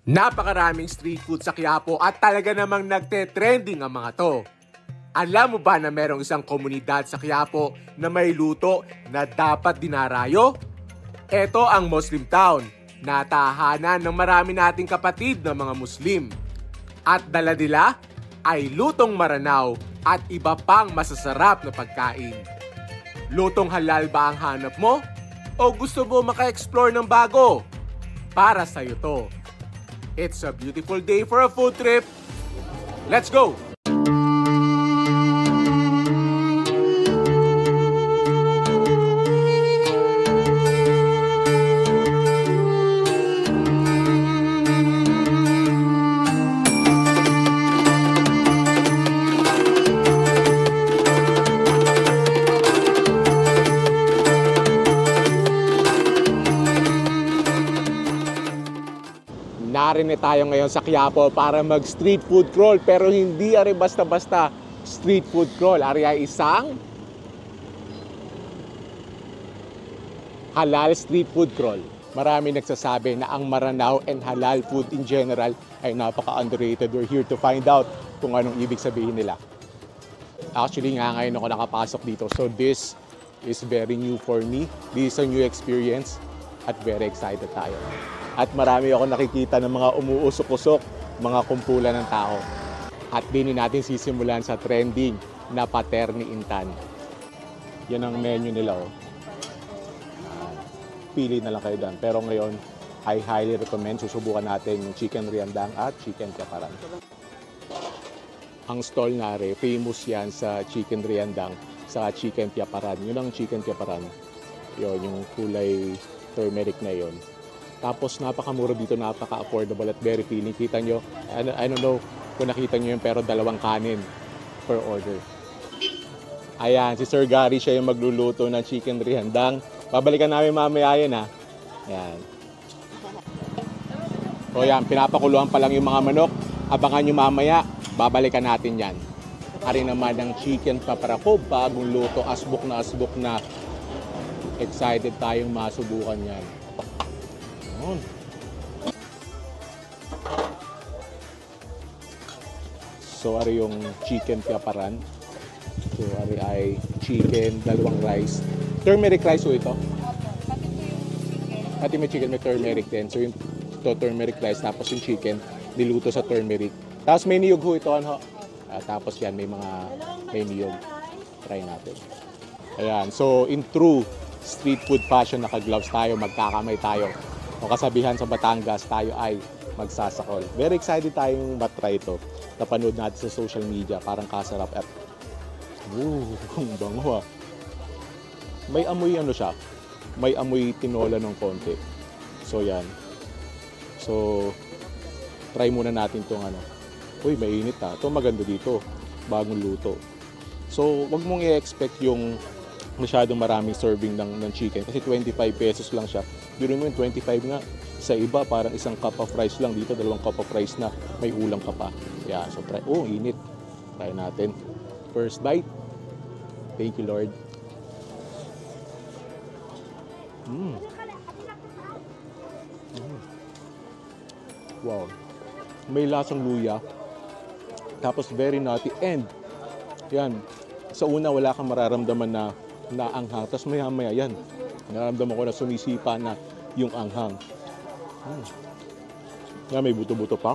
Napakaraming street food sa Quiapo at talaga namang nagte-trending ang mga to. Alam mo ba na merong isang komunidad sa Quiapo na may luto na dapat dinarayo? Ito ang Muslim Town, na tahanan ng marami nating kapatid na mga Muslim. At dala nila ay lutong maranaw at iba pang masasarap na pagkain. Lutong halal ba ang hanap mo? O gusto mo maka-explore ng bago? Para sa'yo to. It's a beautiful day for a food trip. Let's go! Narin tayo ngayon sa Quiapo para mag street food crawl, pero hindi ari basta-basta street food crawl. Ari ay isang halal street food crawl. Marami nagsasabi na ang Maranao and halal food in general ay napaka-underrated. We're here to find out kung anong ibig sabihin nila. Actually nga ngayon ako nakapasok dito, so this is very new for me. This is a new experience at very excited tayo. At marami ako nakikita ng mga umuusok-usok, mga kumpulan ng tao. At din natin sisimulan sa trending na Pater ni Intan. Yan ang menu nila. Oh. Pili na lang kayo dyan. Pero ngayon, I highly recommend susubukan natin yung chicken riandang at chicken tiaparan. Ang stall nare, famous yan sa chicken riandang sa chicken tiaparan. Yun ang chicken tiaparan. Yun, yung kulay turmeric na yun. Tapos napakamura dito, napaka-affordable at very filling. Kita nyo, I don't know kung nakita nyo yun, pero dalawang kanin per order. Ayan, si Sir Gary, siya yung magluluto ng chicken riandang. Babalikan namin mamaya yan, ha. Ayan. So yan, pinapakuluan pa lang yung mga manok. Abangan nyo mamaya, babalikan natin yan. Ari naman ng chicken paparako, bagong luto, asbok na. Excited tayong masubukan yan. So, ari yung chicken tiaparan. So, ari ay chicken, dalawang rice. Turmeric rice o ito? Pati may chicken, may turmeric din. So, yung turmeric rice, tapos yung chicken, niluto sa turmeric. Tapos may niyog ho ito, ano? Tapos yan, may niyog. Try natin. Ayan. So, in true street food fashion, naka-gloves tayo, magkakamay tayo. O kasabihan sa Batangas, tayo ay magsasakol. Very excited tayong matry ito. Napanood natin sa social media, parang kasarap at ang bango. May amoy ano siya, may amoy tinola ng konti. So yan. So try muna natin itong ano. Uy, mainit ha. Ito maganda dito. Bagong luto. So wag mong i-expect yung masyadong maraming serving ng chicken kasi 25 pesos lang siya. Biro mo yung 25 nga. Sa iba, parang isang cup of rice lang. Dito, dalawang cup of rice na may ulam ka pa. Yeah, so try. Oh, init. Try natin. First bite. Thank you, Lord. Wow. May lasang luya. Tapos very nutty. And, yan. Sa una, wala kang mararamdaman na anghang. Tapos maya-maya yan. Nararamdaman ko na sumisipa na yung anghang. Yan, may buto-buto pa.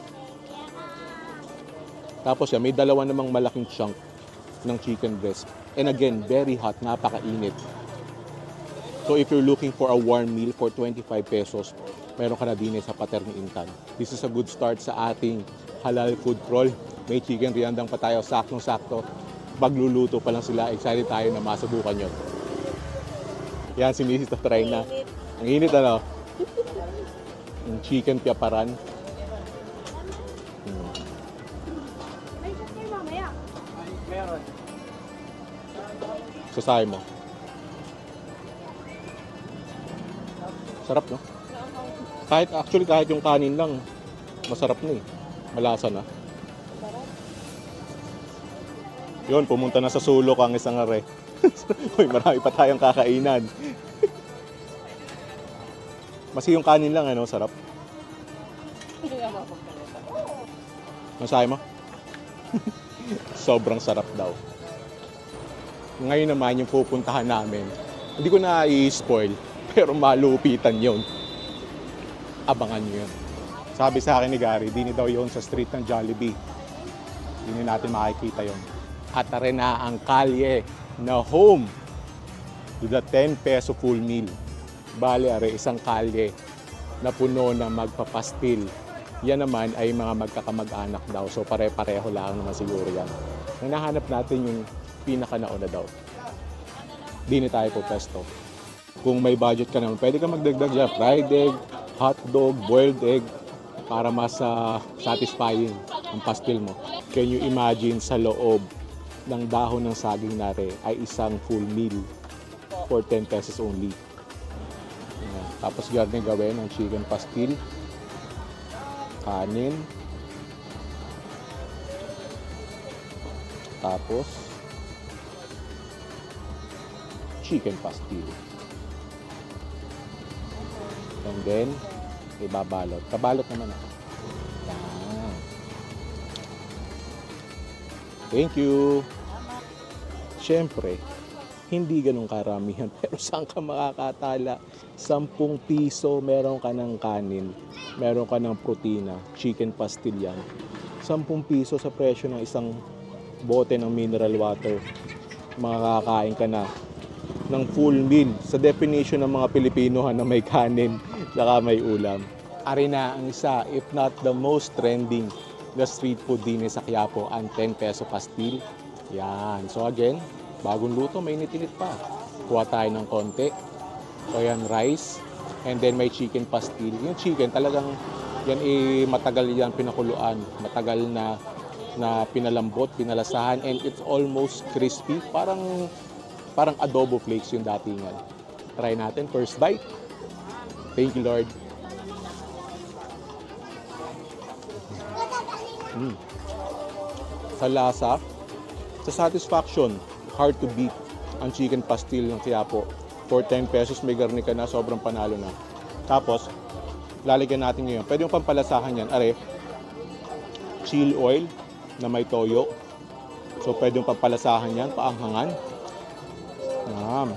Tapos yan, may dalawa namang malaking chunk ng chicken breast. And again, very hot, napakainit. So if you're looking for a warm meal for 25 pesos, meron ka na din sa Pater ni Intan. This is a good start sa ating halal food crawl. May chicken riandang pa tayo, saktong-sakto. Pagluluto pa lang sila, excited tayo na masubukan nyo. Yan, si Mrs. try na. Ang init ano? Yung chicken tiaparan. Sasabi mo. Sarap, no? Kahit yung kanin lang, masarap na eh. Malasa na. Yun, pumunta na sa sulok ang isang are. Uy, marami pa tayong kakainan. Mas yung kanin lang, ano, sarap. Masahe mo? Sobrang sarap daw. Ngayon naman yung pupuntahan namin, hindi ko na i-spoil, pero malupitan yon. Abangan nyo yun. Sabi sa akin ni Gary, dini daw yon sa street ng Jollibee. Hindi natin makikita yon. At rin na ang kalye na home to the 10 peso full meal. Bale, are isang kalye na puno na magpapastil. Yan naman ay mga magkakamag-anak daw. So pare-pareho lang naman siguro yan. Nahanap natin yung pinaka-nauna daw. Di na tayo po pesto. Kung may budget ka naman, pwede ka magdagdag dyan. Fried egg, hotdog, boiled egg para mas satisfying ang pastil mo. Can you imagine sa loob ng dahon ng saging nare ay isang full meal for 10 pesos only. Tapos garni gawin ng chicken pastil, kanin, tapos chicken pastil. And then, ibabalot. Kabalot naman ako. Yan. Thank you. Siyempre, hindi ganun karamihan. Pero saan ka makakatala? 10 piso, meron ka ng kanin, meron ka ng protina, chicken pastil yan. 10 piso sa presyo ng isang bote ng mineral water. Makakakain ka na ng full meal sa definition ng mga Pilipino na may kanin saka may ulam. Ari na ang isa, if not the most trending, the street food din sa Quiapo, ang 10 peso pastil. Yan. So again, bagong luto, may init-init pa. Kuha tayo ng konti. So yan, rice. And then may chicken pastil. Yung chicken talagang yan matagal yan pinakuluan. Matagal na pinalambot, pinalasahan. And it's almost crispy. Parang adobo flakes yung datingan. Try natin. First bite. Thank you, Lord. Sa lasa, sa satisfaction, hard to beat ang chicken pastil ng Quiapo. For 10 pesos may garni ka na, sobrang panalo na. Tapos, lalagyan natin ngayon. Pwede yung pampalasahan yan. Are, chili oil na may toyo. So, pwede yung pampalasahan yan, paanghangan. Yan.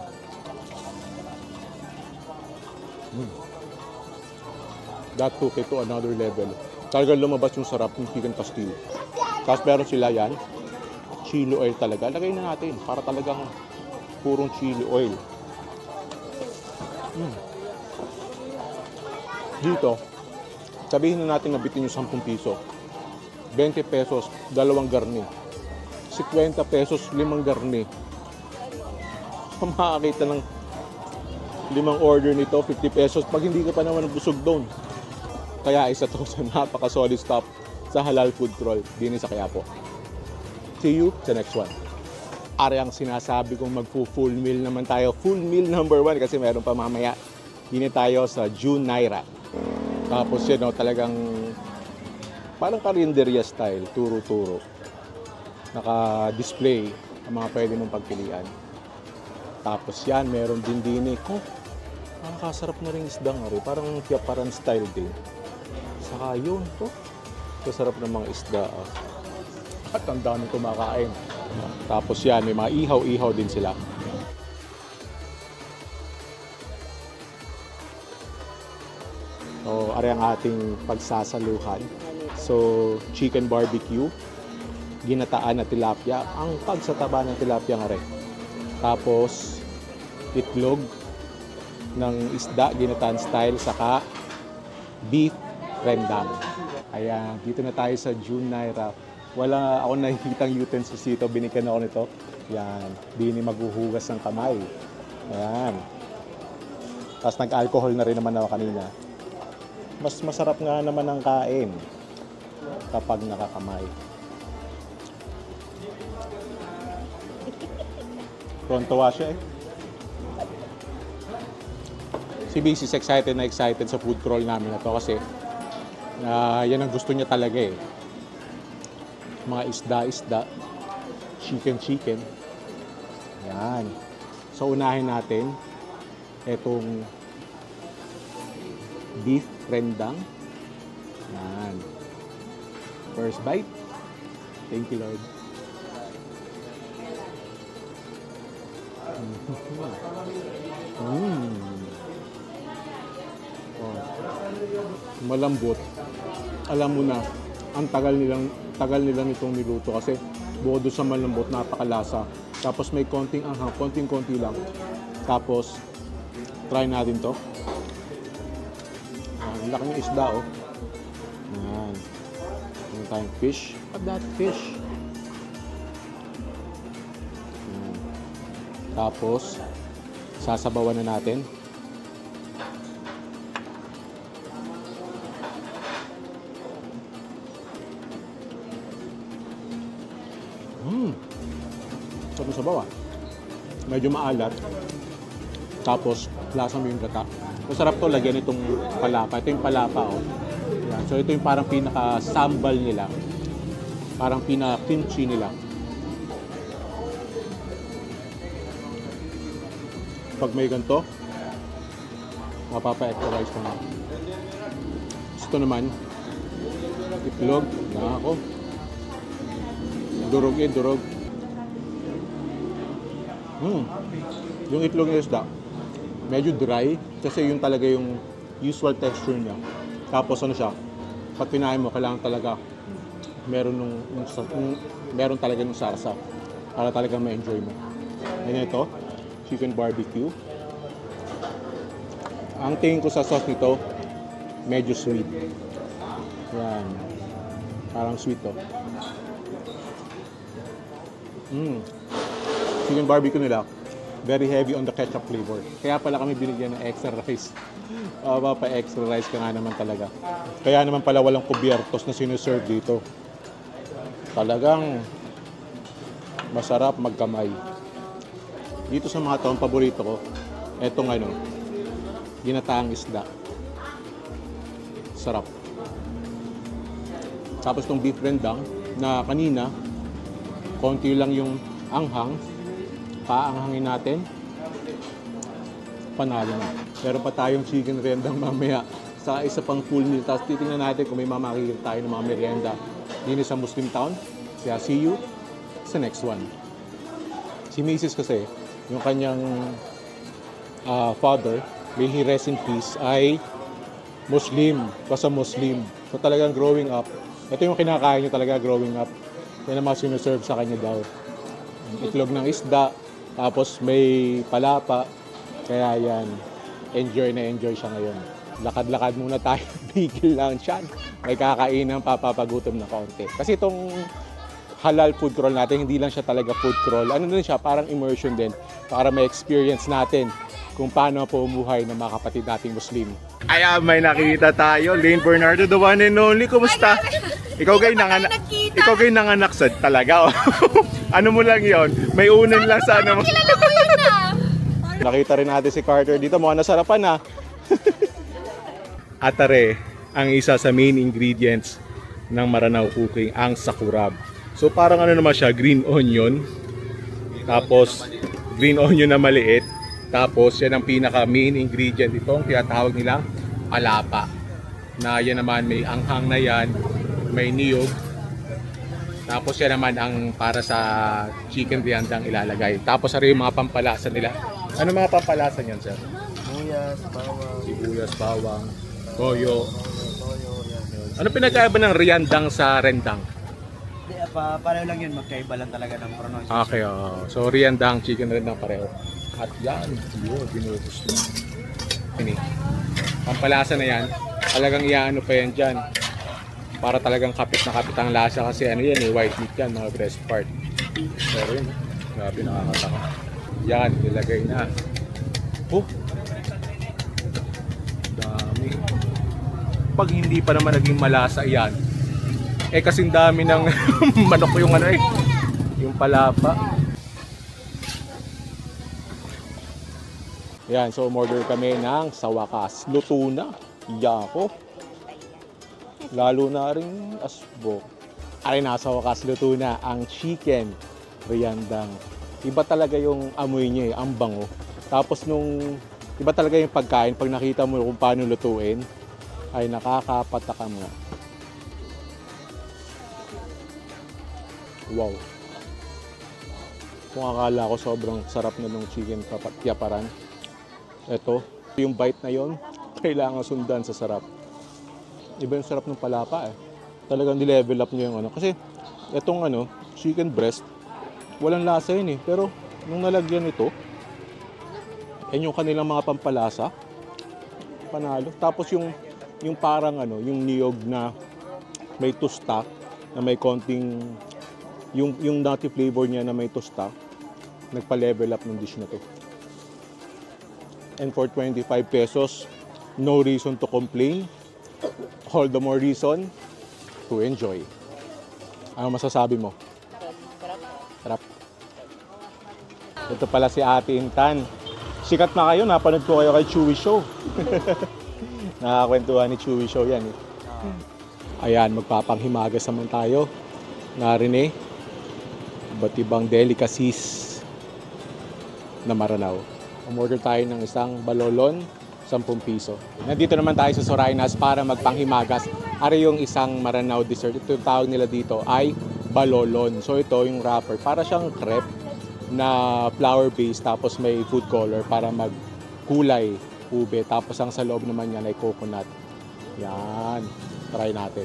That took it to another level. Talagang lumabas yung sarap ng chicken pastil. Tapos meron sila yan, chili oil talaga. Lagay na natin para talagang purong chili oil. Dito, sabihin na natin nabitin yung 10 piso. 20 pesos, 2 garni. 50 pesos, 5 garni. Makakita ng 5 order nito, 50 pesos. Pag hindi ka pa naman busog doon. Kaya isa to sa napaka-solid stop sa Halal Food Crawl din sa Quiapo. See you sa next one. Ari ang sinasabi kong magfu-full meal naman tayo. Full meal number 1 kasi meron pa mamaya. Dini tayo sa June Naira. Tapos yun, talagang parang karinderya style, turo-turo. Naka-display ang mga pwede mong pagpilian. Tapos yan, meron din dini. Ang kasarap na rin isdang ari. Parang Quiaparan style din. Saka yun, kasarap ng mga isda. At ang dami kumakain. Tapos yan, may mga ihaw-ihaw din sila. So, ari ang ating pagsasaluhan. So, chicken barbecue, ginataan na tilapia. Ang pagsataba ng tilapia nga rin. Tapos, itlog ng isda, ginataan style, saka beef rendang. Ayan, dito na tayo sa June Naira. Wala ako nakikitang utensils dito, binigyan ako nito. Yan, di ni maghuhugas ng kamay. Ayan. Tapos nag-alcohol na rin naman ako kanina. Mas masarap nga naman ang kain kapag nakakamay. Pronto siya eh. Si Bix is excited sa food crawl namin na to kasi yan ang gusto niya talaga eh. Mga isda-isda, chicken. Yan. So unahin natin itong beef rendang. Yan. First bite. Thank you, Lord. Oh. Malambot. Alam mo na, ang tagal nilang itong niluto kasi bukod doon sa malambot, napakalasa. Tapos may konting anghang, konting-konti lang. Tapos, try natin to. Ang laki ng isda, oh. Ayan. Meron tayong fish. At that fish. Ayan. Tapos, sasabawan na natin. Sabaw, medyo maalat. Tapos, lasa mo yung gata. Masarap to, lagyan itong palapa. Ito yung palapa, oh. Yan. So, ito yung parang pinaka-sambal nila. Parang pinaka-kimchi nila. Pag may ganito, mapapa-extra-rice ko na. Ito naman, itlog. Yan ako. Durog eh, durog. Yung itlog ng isda, medyo dry kasi yung talaga yung usual texture niya. Tapos ano siya, pag kinain mo, kailangan talaga meron talaga yung sarsa para talaga ma-enjoy mo. And ito, chicken barbecue. Ang tingin ko sa sauce nito, medyo sweet. Yan. Parang sweet to. Chicken barbecue nila, very heavy on the ketchup flavor. Kaya pala kami binigyan ng extra rice. Pa-extra rice ka nga naman talaga. Kaya naman pala walang kubiertos na sinuserve dito. Talagang masarap magkamay. Dito sa mga taong paborito ko, etong ginataang isda. Sarap. Tapos itong beef rendang na kanina, konti lang yung anghang. Paanghangin natin, panalo na. Meron pa tayong chicken rendang mamaya sa isa pang full meal. Tapos titingnan natin kung may mamakikita tayo ng mga merienda dito sa Muslim Town. Kaya see you sa next one. Si Mrs. kasi, yung kanyang father, may he rest in peace, ay Muslim. Kasi Muslim. So talagang growing up, ito yung kinakain niya talaga growing up. Yan ang mga sinuserve sa kanya daw. Itlog ng isda, tapos may palapa. Kaya yan, enjoy na enjoy siya ngayon. Lakad-lakad muna tayo, bigil lang siya. May kakainan, papapagutom na kaunti. Kasi itong halal food crawl natin, hindi lang siya talaga food crawl. Ano din siya, parang immersion din. Para may experience natin kung paano pumuhay ng mga kapatid nating Muslim. Ay, may nakita tayo. Lane Bernardo, the one and only. Kumusta? Ikaw kay nanganak sa talaga. Ano mo lang yon? May unan lang sa ano mo. Kilala ko yun na. Nakita rin natin si Carter dito. Mukhang nasarapan na. Atare, ang isa sa main ingredients ng Maranao cooking, ang sakurab. So parang ano naman siya, green onion. Tapos green onion na maliit. Tapos yan ang pinaka main ingredient. Itong tinatawag nilang palapa. Na yan naman may anghang na yan. May niyog. Tapos yan naman ang para sa chicken riandang ilalagay. Tapos ano yung mga pampalasa nila? Ano mga pampalasa niyan, sir? Sibuyas, bawang, toyo. Ano pinagkaiba ng riandang sa rendang? Pareho lang yun, magkaiba lang talaga ng pronunciation. Okay, so riandang, chicken rendang pareho. At yan, yun, binubos na. Ini. Pampalasa na yan, talagang iaano pa yan dyan. Para talagang kapit na kapit ang lasa kasi ano yan white meat yan, mga breast part. Pero yun, grabe nakakataka. Yan, nilagay na. Dami. Pag hindi pa naman naging malasa yan, kasing dami ng manok yung yung palapa. Yan, so umorder kami ng sa wakas. Luto na. Yako. Lalo na rin asbok. Ay, nasa wakas luto na ang chicken riandang. Iba talaga yung amoy niya, ang bango. Tapos iba talaga yung pagkain. Pag nakita mo kung paano lutuin, ay nakakapatakam nga. Wow. Kung akala ko sobrang sarap na ng chicken tiaparan, ito, yung bite na yon, kailangan sundan sa sarap. Iba yung sarap ng palapa eh. Talagang di-level up nyo yung ano. Kasi itong ano, chicken breast, walang lasa yun eh. Pero nung nalagyan ito, yan yung kanilang mga pampalasa, panalo. Tapos yung parang ano, yung niyog na may tusta, na may konting, yung nutty flavor niya na may tusta, nagpa-level up ng dish na to. And for 25 pesos, no reason to complain. All the more reason to enjoy. Ano masasabi mo? Sarap. Ito pala si Ate Intan. Sikat na kayo, napanood ko kayo kay Chewy Show. Nakakwentuhan ni Chewy Show yan eh. Ayan, magpapanghimagas naman tayo. Narine, iba't ibang delicacies na Maranao. Umorder tayo ng isang balolon, 10 piso. Nandito naman tayo sa Sorainas para magpanghimagas. Ari yung isang Maranao dessert. Ito yung tawag nila dito ay balolon. So ito yung wrapper. Para siyang crepe na flour base tapos may food color para magkulay ube. Tapos ang sa loob naman yan ay coconut. Yan. Try natin.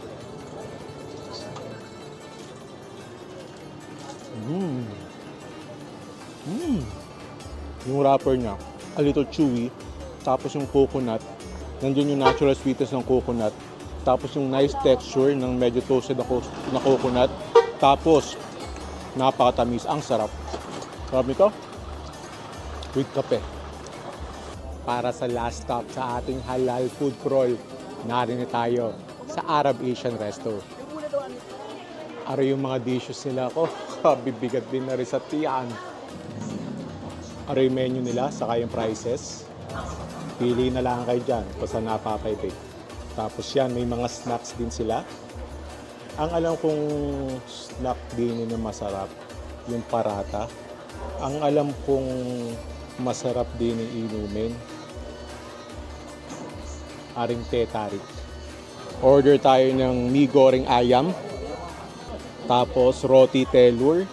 Yung wrapper niya, a little chewy. Tapos yung coconut, nandiyan yung natural sweetness ng coconut. Tapos yung nice texture ng medyo toasted na coconut. Tapos, napakatamis. Ang sarap. Sarap nito. With kape. Para sa last stop sa ating halal food crawl, narinig tayo sa Arab Asian Resto. Ari yung mga dishes nila ko. Bibigat din na rin sa tiyan. Ari yung menu nila, saka yung prices. Pili na lang kayo dyan kung saan napapaypay. Tapos yan, may mga snacks din sila. Ang alam kong snack din na masarap, yung parata. Ang alam kong masarap din yung inumin, aring tetarik. Order tayo ng mi goreng ayam. Tapos roti telur,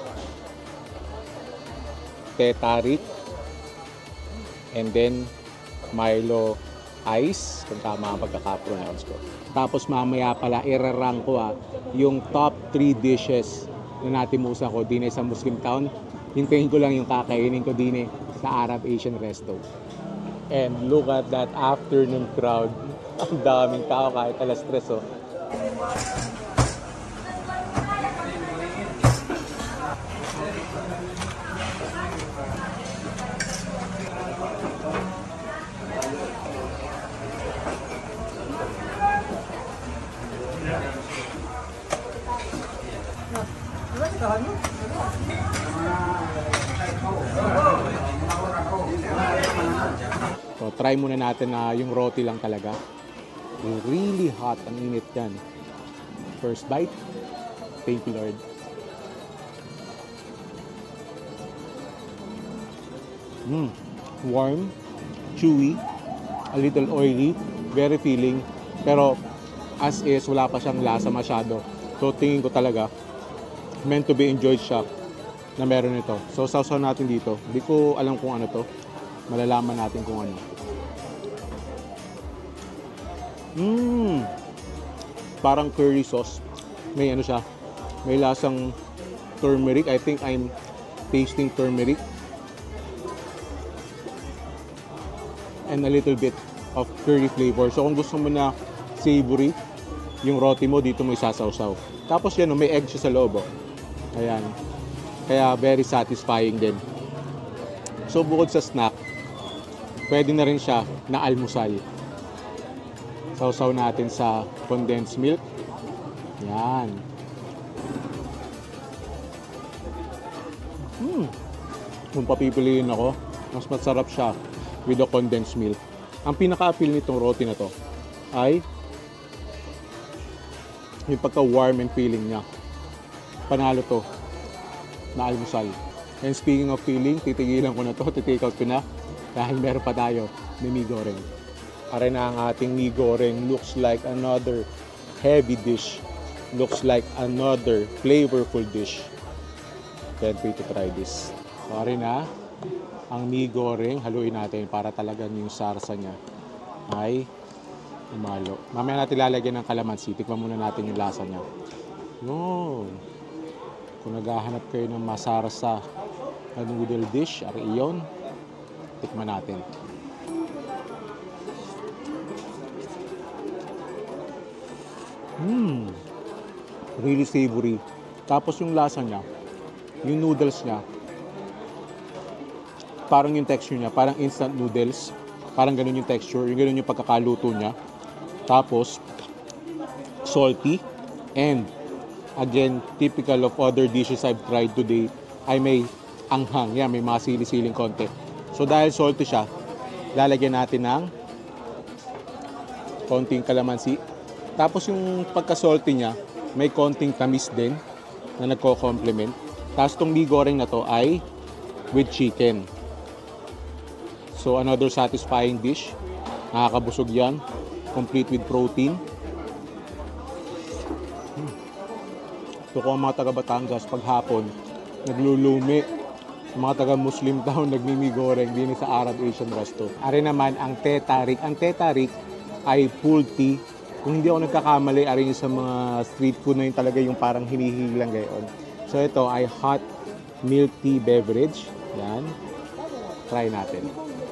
tetarik, and then Milo Ice, kung tama ang pagkaka-pronounce ko. Tapos mamaya pala, irarang ko yung top 3 dishes na natimusan ko din sa Muslim Town. Hintayin ko lang yung kakainin ko din sa Arab Asian Resto. And look at that afternoon crowd. Ang daming tao kahit alas 3 oh. So, try muna natin na yung roti lang talaga. Really hot. Ang init yan. First bite. Thank you, Lord. Warm, chewy, a little oily, very filling. Pero as is, wala pa siyang lasa masyado. So, tingin ko talaga, meant to be enjoyed siya na meron ito. So, sausaw natin dito. Hindi ko alam kung ano to. Malalaman natin kung ano. Parang curry sauce. May ano siya. May lasang turmeric. I think I'm tasting turmeric. And a little bit of curry flavor. So, kung gusto mo na savory, yung roti mo, dito mo isasawsaw. Tapos yan, may egg siya sa loob. Ayan. Kaya very satisfying din. So bukod sa snack, pwede na rin siya na almusal. Sausaw natin sa condensed milk. Yan. Kung papipiliin ako, mas masarap siya with the condensed milk. Ang pinaka-appeal nitong roti na to ay yung pagka-warm and feeling niya. Panalo to na almusal. And speaking of feeling, titigilan ko na to, titake out ko na dahil meron pa tayo may mi goreng. Aray na ang ating mi goreng. Looks like another heavy dish looks like another flavorful dish. Can't wait to try this. Sorry na, ang mi goreng, haluin natin para talagang yung sarsa niya ay umalo. Mamaya natin lalagyan ng kalamansi. Tikman muna natin yung lasa niya. Yun. Kung naghahanap kayo ng masarsa na noodle dish, ari iyon. Tikman natin. Really savory. Tapos yung lasa niya, yung noodles niya, parang yung texture niya, parang instant noodles. Parang ganun yung texture, yung ganun yung pagkakaluto niya. Tapos, salty. And, again, typical of other dishes I've tried today, ay may anghang. Yan, may mga sili-siling konti. So, dahil salty siya, lalagyan natin ng konting kalamansi. Tapos, yung pagka-salty niya, may konting tamis din na nagko-complement. Tapos, tong mi goreng na to ay with chicken. So, another satisfying dish. Nakakabusog yan. Complete with protein. So, kung ang mga taga Batangas paghapon, naglulumi. Ang mga taga Muslim town, nagmimi goreng din sa Arab Asian Resto. Ari naman, ang teh tarik. Ang teh tarik ay pulled tea. Kung hindi ako nagkakamali, ari yung sa mga street food na yun talaga yung parang hinihilang gayon. So, ito ay hot milk tea beverage. Yan. Try natin.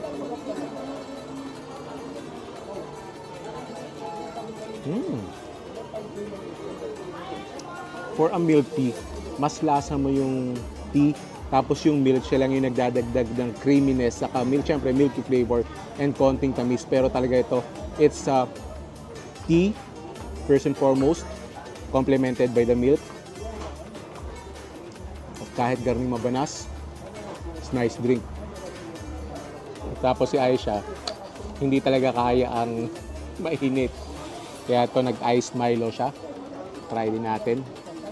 For a milk tea, mas lasa mo yung tea, tapos yung milk siya lang yung nagdadagdag ng creaminess, saka milk, syempre milky flavor and konting tamis. Pero talaga ito, it's tea, first and foremost, complemented by the milk. Kahit garning mabanas, it's nice drink. Tapos si Aisha, hindi talaga kaya ang mainit. Kaya ito nag-iced Milo siya. Try din natin.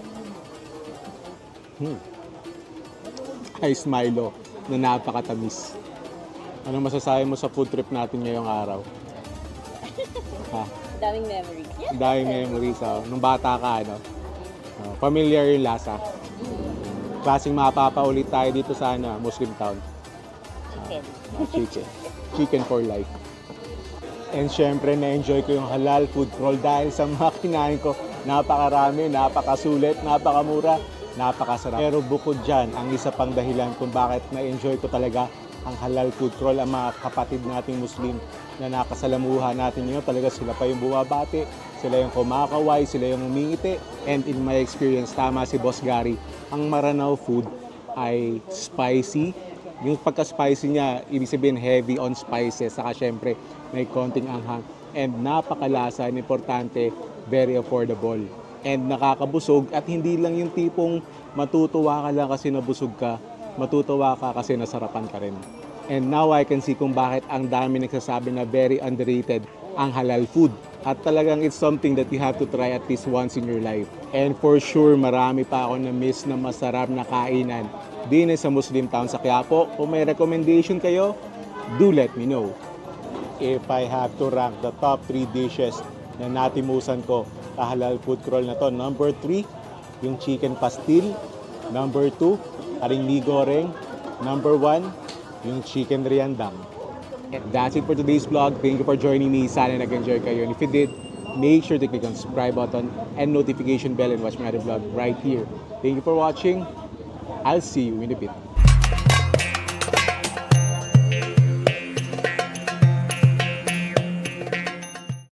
Iced Milo na napakatamis. Anong masasabi mo sa food trip natin ngayong araw? Ha? Daming memories. Yeah. Daming memories. Nung bata ka, ano? Familiar yung lasa. Klaseng mapapaulit tayo dito sa Muslim town. Chicken. Chicken. Chicken for life. And syempre, na-enjoy ko yung halal food crawl dahil sa mga kinain ko, napakarami, napakasulit, napakamura, napakasarap. Pero bukod dyan, ang isa pang dahilan kung bakit na-enjoy ko talaga ang halal food crawl, ang mga kapatid nating Muslim na nakasalamuha natin yun, talaga sila pa yung bumabati, sila yung kumakaway, sila yung umingiti. And in my experience, tama si Boss Gary, ang Maranao food ay spicy. Yung pagka-spicy niya, ibig sabihin heavy on spices, saka syempre may konting anghang. And napakalasa, and importante, very affordable. And nakakabusog, at hindi lang yung tipong matutuwa ka lang kasi nabusog ka, matutuwa ka kasi nasarapan ka rin. And now I can see kung bakit ang dami nagsasabi na very underrated ang halal food. At talagang it's something that you have to try at least once in your life. And for sure, marami pa ako na-miss na masarap na kainan din sa Muslim town sa Quiapo. Kung may recommendation kayo, do let me know. If I have to rank the top 3 dishes na natimusan ko sa halal food crawl na to, number 3, yung chicken pastil. Number 2, aring mi goreng. Number 1, yung chicken riandang. And that's it for today's vlog. Thank you for joining me. Sana nag-enjoy kayo. And if you did, make sure to click on the subscribe button and notification bell and watch my other vlog right here. Thank you for watching. I'll see you in a bit.